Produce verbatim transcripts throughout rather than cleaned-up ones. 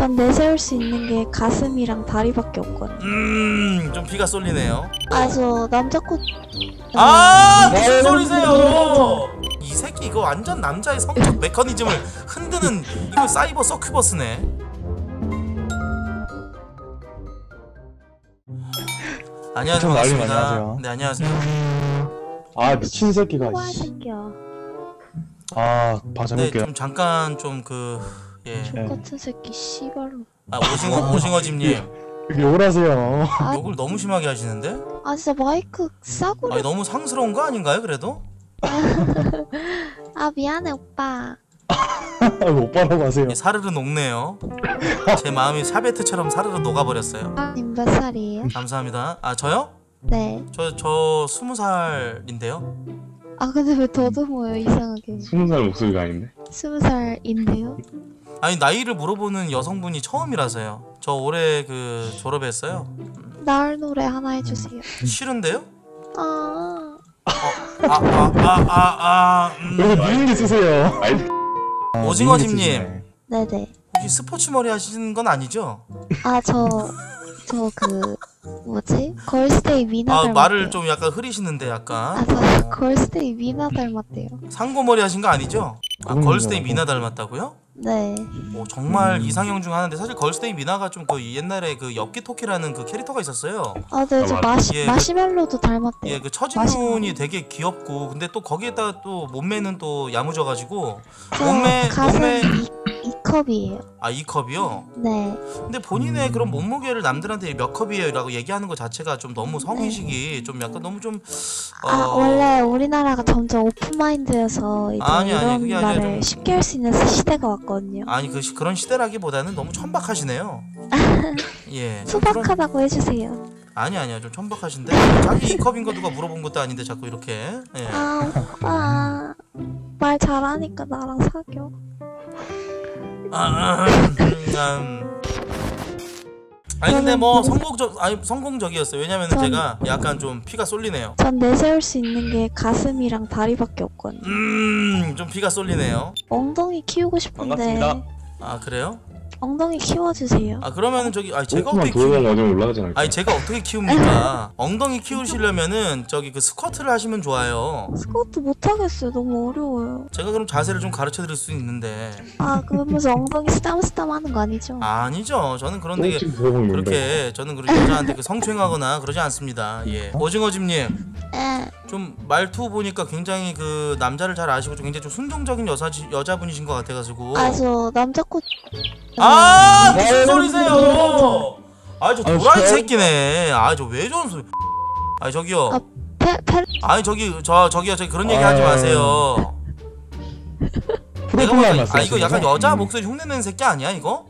전 내세울 수 있는 게 가슴이랑 다리밖에 없거든요. 음, 좀 피가 쏠리네요. 아, 저 남자 꽃. 아, 무슨 소리세요? 이 새끼 이거 완전 남자의 성적 메커니즘을 흔드는 이거 사이버 서큐버스네. 안녕하세요. 반갑습니다. 안녕하세요. 네, 안녕하세요. 아, 미친 새끼가. 와, 새끼야. 아, 네, 봐줘볼게요. 좀 잠깐 좀 그 예. 똑같은 새끼 씨발로. 아, 오징어 오징어집님 여기 오라세요. 아, 욕을 너무 심하게 하시는데? 아 진짜 마이크 싸구려. 아니 너무 상스러운 거 아닌가요? 그래도? 아 미안해 오빠. 아, 오빠라고 하세요. 예, 사르르 녹네요. 제 마음이 샤베트처럼 사르르 녹아버렸어요. 아, 님 몇 살이에요? 감사합니다. 아, 저요? 네. 저 저 스무 살인데요. 아 근데 왜 더듬어요 이상하게. 스무 살 목소리가 아닌데? 스무 살인데요? 아니 나이를 물어보는 여성분이 처음이라서요. 저 올해 그 졸업했어요. 나을 노래 하나 해주세요. 싫은데요? 아. 아아아아아 음. 여기 미인기 쓰세요. 오징어집님 네네. 혹시 스포츠 머리 하시는 건 아니죠? 아 저 저 그 뭐지? 걸스데이 미나 아 닮았대요. 말을 좀 약간 흐리시는데 약간 아저 걸스데이 미나 닮았대요. 상고 머리 하신 거 아니죠? 아 그건 걸스데이 뭐라고? 미나 닮았다고요? 네. 오, 정말 음. 이상형 중 하나인데 사실 걸스데이 미나가 좀 그 옛날에 그 엽기토끼라는 그 캐릭터가 있었어요. 아 네 저 아, 마시 예, 그- 마시멜로도 닮았대요. 예, 그 처진눈이 되게 귀엽고 근데 또 거기에다가 또 몸매는 또 야무져가지고 저 몸매 가슴 몸매 이, 이 컵이에요. 아 이 컵이요? 네. 근데 본인의 그런 몸무게를 남들한테 몇 컵이에요 라고 얘기하는 것 자체가 좀 너무 성의식이 좀 약간 너무 좀 어... 아 원래 우리나라가 점점 오픈마인드여서 이제 아니, 아니, 이런 그게 아니라 말을 좀- 쉽게 할 수 있는 시대가 왔거든요. 아니 그 시- 그런 시대라기보다는 너무 천박하시네요. 예. 좀 그런- 소박하다고 해주세요. 아니 아니야 좀 천박하신데 자기 이 컵인 거 누가 물어본 것도 아닌데 자꾸 이렇게 예. 아 오빠 말 잘하니까 나랑 사겨. 아, 음, 음. 아니 근데 뭐 성공적 아니 성공적이었어요. 왜냐면은 전- 제가 약간 좀 피가 쏠리네요. 전 내세울 수 있는 게 가슴이랑 다리밖에 없거든요. 음좀 피가 쏠리네요. 엉덩이 키우고 싶은데 반갑습니다. 아 그래요? 엉덩이 키워주세요. 아 그러면은 저기 아니 제가 조금만 어떻게 키우 돌아가면 어디 올라가지 않을까? 아니 제가 어떻게 키웁니까? 엉덩이 키우시려면은 저기 그 스쿼트를 하시면 좋아요. 스쿼트 못하겠어요. 너무 어려워요. 제가 그럼 자세를 좀 가르쳐 드릴 수 있는데 아 그러면서 엉덩이 스담스담 하는 거 아니죠? 아니죠. 저는 그런 되게 조금씩 들어보면 그렇게 저는 그렇게 여자한테 그 성추행하거나 그러지 않습니다. 예. 오징어집님 에. 좀 말투 보니까 굉장히 그 남자를 잘 아시고 좀 굉장히 좀 순종적인 여사 여자분이신 것 같아가지고. 아 저 남자 꽃. 아 무슨 소리세요? 아 저 아유, 도라이 저- 새끼네. 아 저 왜 저런 소리? 아 저기요. 아, 페 페. 아니 저기 저 저기요 저기 그런 얘기 하지 아유. 마세요. 내가 프로필 보기엔 말씀. 아 이거 약간 여자 목소리 흉내내는 새끼 아니야 이거?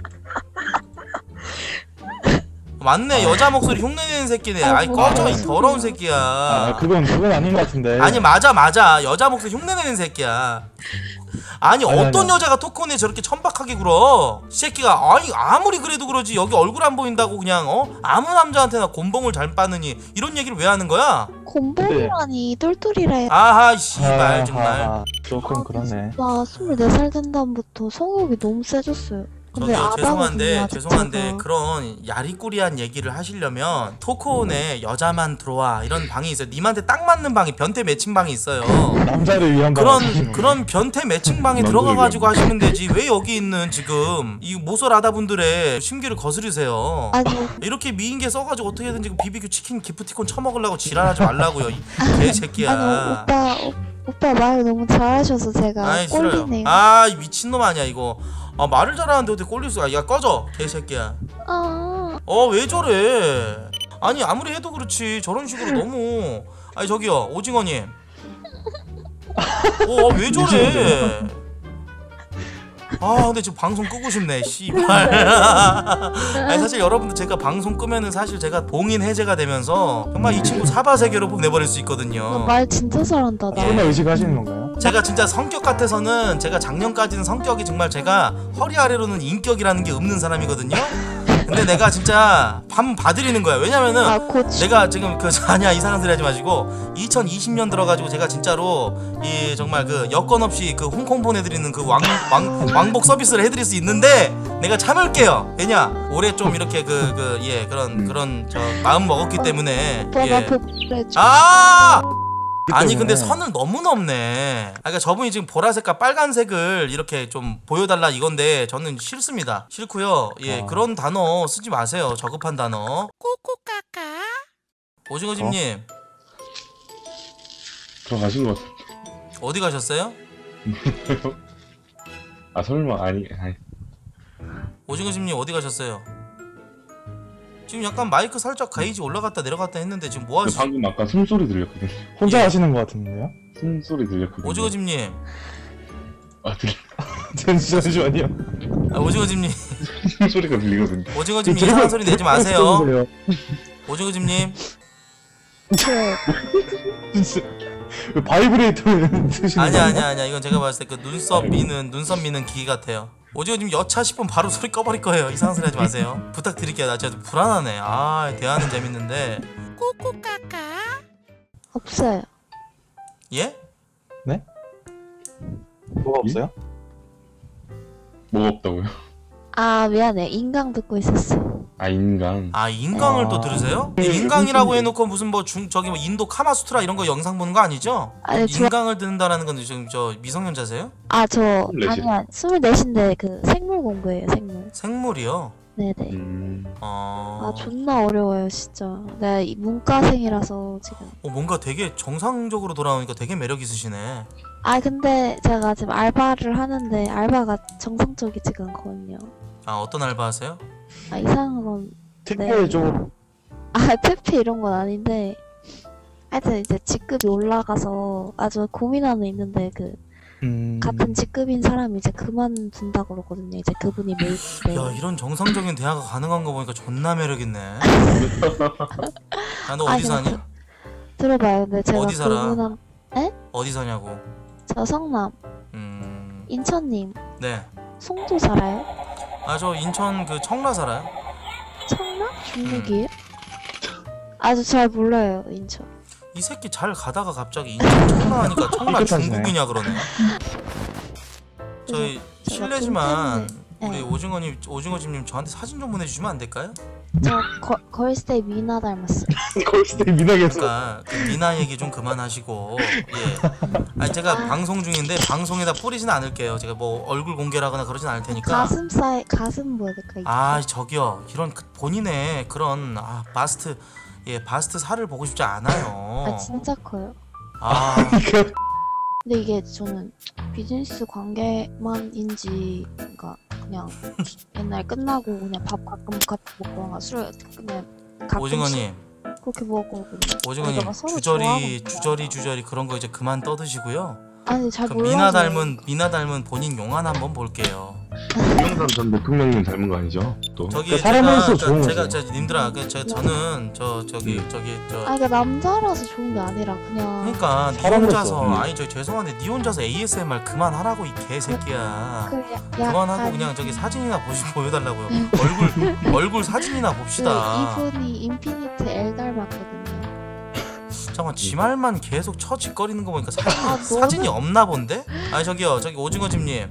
맞네 여자 목소리 흉내내는 새끼네. 아이 아이고, 꺼져 이 무슨 더러운 소리야. 새끼야. 아, 그건 그건 아닌 것 같은데. 아니 맞아 맞아 여자 목소리 흉내내는 새끼야. 아니, 아니, 어떤 아니. 여자가 토크온에 저렇게 천박하게 굴어? 이 새끼가 아니 아무리 그래도 그러지 여기 얼굴 안 보인다고 그냥 어 아무 남자한테나 곤봉을 잘 빠느니 이런 얘기를 왜 하는 거야? 곰봉이라니 똘똘이래. 아하 씨발 아, 정말. 아, 조금 그러네. 나 스물네 살 된 다음부터 성욕이 너무 세졌어요. 근데 저기요 죄송한데 아다거든요, 죄송한데 자체가. 그런 야리꾸리한 얘기를 하시려면 토크온에 여자만 들어와 이런 방이 있어요. 님한테 딱 맞는 방이 변태 매칭방이 있어요. 남자를 위한 방. 그런 그런 변태 매칭방에 남자를 들어가가지고 하시면 되지 왜 여기 있는 지금 이 모쏠아다분들의 심기를 거스르세요. 아니 이렇게 미인계 써가지고 어떻게든지 그 비비큐 치킨 기프티콘 처먹으려고 지랄하지 말라고요 이 개새끼야. 아니 오빠 오, 오빠 말 너무 잘하셔서 제가 아이 싫어요. 꼴리네요. 아 이 미친놈 아니야 이거. 아 말을 잘하는데 어떻게 꼴릴 수가. 야 꺼져 개새끼야. 아, 어 왜 저래. 아니 아무리 해도 그렇지 저런 식으로 너무. 아니 저기요 오징어님. 어 왜 저래. 아 근데 지금 방송 끄고 싶네 씨발. 아니 사실 여러분들 제가 방송 끄면은 사실 제가 봉인 해제가 되면서 정말 이 친구 사바세계로 보내버릴 수 있거든요. 말 진짜 잘한다 나. 설마 의식하시는 건가요? 제가 진짜 성격 같아서는 제가 작년까지는 성격이 정말 제가 허리 아래로는 인격이라는 게 없는 사람이거든요. 근데 내가 진짜 한 봐드리는 거야. 왜냐면은 아 고추. 내가 지금 그 아니야 이상한 소리 하지 마시고 이천이십 년 들어가지고 제가 진짜로 이 정말 그 여건 없이 그 홍콩 보내드리는 그 왕 왕 왕복 서비스를 해드릴 수 있는데 내가 참을게요. 왜냐 올해 좀 이렇게 그 그 예 그런 음. 그런 저 마음 먹었기 때문에 오빠가 예. 복수해줘. 아 아니 근데 때문에. 선을 너무 넘네. 아, 그러니까 저분이 지금 보라색과 빨간색을 이렇게 좀 보여달라 이건데 저는 싫습니다. 싫고요. 예 아. 그런 단어 쓰지 마세요. 저급한 단어. 꼬꼬까까. 오징어집님 들어가신 것 같아. 어디 가셨어요? 아 설마 아니 아니. 오징어집님 어디 가셨어요? 지금 약간 마이크 살짝 가이지 올라갔다 내려갔다 했는데 지금 뭐 하시? 방금 아까 숨소리 들렸거든. 혼자 예. 하시는 것 같은데요? 숨소리 들렸거든. 오징어집님, 아 들려. 잠시만요. 아, 오징어집님, 숨소리가 들리거든. 오징어집님 이상한 소리 내지 마세요. 오징어집님, 왜 바이브레이터를 드시는 아니야 거예요? 아니야 아니야 이건 제가 봤을 때 그 눈썹 미는 눈썹 미는 기기 같아요. 오징어집님 여차 싶으면 바로 소리 꺼버릴 거예요. 이상한 소리 하지 마세요. 부탁드릴게요. 나 진짜 불안하네. 아 대화는 재밌는데. 꼬꼬까까. 없어요. 예? 뭐가 없어요? 뭐가 없다고요? 아 미안해. 인강 듣고 있었어. 아 인간. 아 인강을 아. 또 들으세요? 인강이라고 해놓고 무슨 뭐 중 저기 뭐 인도 카마수트라 이런 거 영상 보는 거 아니죠? 아니, 저- 인강을 듣는다라는 건 지금 저 미성년자세요? 아 저 스물넷이요. 아니야 스물넷인데 그 생물 공부예요 생물. 생물이요? 네네. 음. 어... 아 존나 어려워요 진짜. 내가 이 문과생이라서 지금. 어, 뭔가 되게 정상적으로 돌아오니까 되게 매력 있으시네. 아 근데 제가 지금 알바를 하는데 알바가 정상적이지가 않거든요. 아 어떤 알바 하세요? 아 이상한 건 택배 네. 좀 아 퇴폐 이런 건 아닌데 하여튼 이제 직급이 올라가서 아주 고민하는 있는데 그 음... 같은 직급인 사람이 이제 그만둔다 그러거든요. 이제 그분이 메이트인데. 야 이런 정상적인 대화가 가능한 거 보니까 존나 매력 있네. 야 너 아, 어디 그냥 사냐? 들어봐요. 근데 제가 어디 살아? 그분한 어디 사냐고? 저 성남 음... 인천님 네. 송도 살아요? 아 저 인천 그 청라 살아요. 청라? 중국이에요? 아주 잘 몰라요 인천. 이 새끼 잘 가다가 갑자기 인천 청라 하니까 청라 삐끗하시네. 중국이냐 그러네. 저희 제가 실례지만 네. 우리 오징어님 오징어집님 저한테 사진 좀 보내주시면 안 될까요? 저 거, 걸스데이 미나 닮았어요. 걸스데이 미나겠어. 그러니까 그 미나 얘기 좀 그만하시고 예. 아니 제가 아. 방송 중인데 방송에다 뿌리진 않을게요. 제가 뭐 얼굴 공개라거나 그러진 않을 테니까. 가슴 사이 가슴 보여야 될까? 이거? 아 저기요 이런 그 본인의 그런 아 바스트 예 바스트 살을 보고 싶지 않아요. 아 진짜 커요. 아 근데 이게 저는 비즈니스 관계만인지 그러니까 그냥 옛날 끝나고 그냥 밥 가끔 같이 먹거나 술 그냥 가끔씩 오징어님 그렇게 먹고 오징어님 그러다가 서로 주저리 좋아하거든요. 주저리 주저리 그런 거 이제 그만 떠드시고요. 아니 잘 그 몰라서 미나 닮은 미나 닮은 본인 용안 한번 볼게요. 김영삼 전 대통령님 닮은 거 아니죠? 또. 저기 그 제가 사람으로서 저, 좋은 제가 거죠. 저 님들아 그 저, 저는 저 저기 음. 저기 저 아니 그러니까 남자라서 좋은 게 아니라 그냥 그러니까 니 사람으로서. 혼자서 음. 아니 저 죄송한데 니 혼자서 에이에스엠알 그만하라고 이 개새끼야. 그 야, 그만하고 약간 그냥 저기 사진이나 보시 보여달라고요. 얼굴 얼굴 사진이나 봅시다. 그 이분이 인피니트 L 닮았거든요. 잠깐 지 말만 계속 처짓거리는 거 보니까 사진, 아, 사진이 없나 본데? 아니 저기요 저기 오징어집님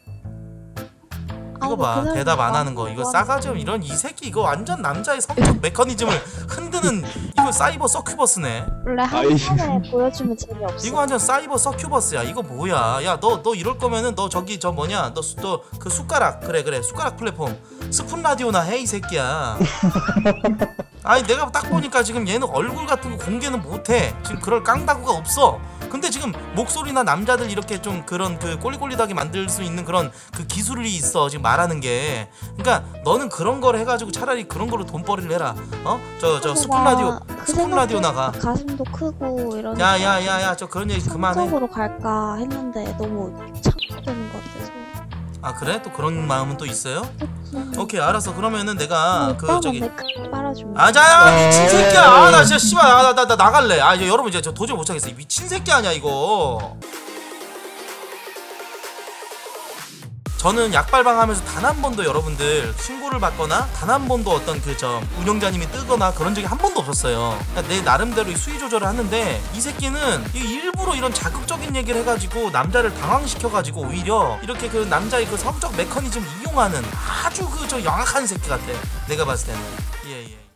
이거 봐 대답 안 하는 거 이거 싸가지 없 이런 이 새끼 이거 완전 남자의 성적 메커니즘을 흔드는 이거 사이버 서큐버스네. 원래 한 아이. 번에 보여주면 재미없어. 이거 완전 사이버 서큐버스야. 이거 뭐야? 야 너 너 이럴 거면은 너 저기 저 뭐냐 너 또 그 숟가락 그래 그래 숟가락 플랫폼 스푼 라디오나 해 이 새끼야. 아니 내가 딱 보니까 지금 얘는 얼굴 같은 거 공개는 못해. 지금 그럴 깡다구가 없어. 근데 지금 목소리나 남자들 이렇게 좀 그런 그 꼴리꼴리하게 만들 수 있는 그런 그 기술이 있어 지금 말하는 게. 그러니까 너는 그런 걸 해가지고 차라리 그런 거로 돈벌이를 해라. 어? 저 저 스푼 라디오 그 스푼 라디오 나가. 가슴도 크고 이런. 야야야야 저 그런 얘기 그만해. 성적으로 갈까 했는데 너무 착각되는 것 같아서. 아 그래? 또 그런 마음은 또 있어요? 음. 오케이 알았어. 그러면은 내가 그 저기 내 크게 빨아주면. 아자야 미친 새끼야. 아 나 진짜 씨발 아, 나, 나, 나 나갈래. 아 이제 여러분 이제 저 도저히 못 참겠어. 이 미친 새끼 아니야 이거. 저는 약발방 하면서 단 한 번도 여러분들 신고를 받거나 단 한 번도 어떤 그 저 운영자님이 뜨거나 그런 적이 한 번도 없었어요. 그러니까 내 나름대로 이 수위 조절을 하는데 이 새끼는 일부러 이런 자극적인 얘기를 해가지고 남자를 당황시켜가지고 오히려 이렇게 그 남자의 그 성적 메커니즘을 이용하는 아주 그 저 영악한 새끼 같아. 내가 봤을 때는. 예 예.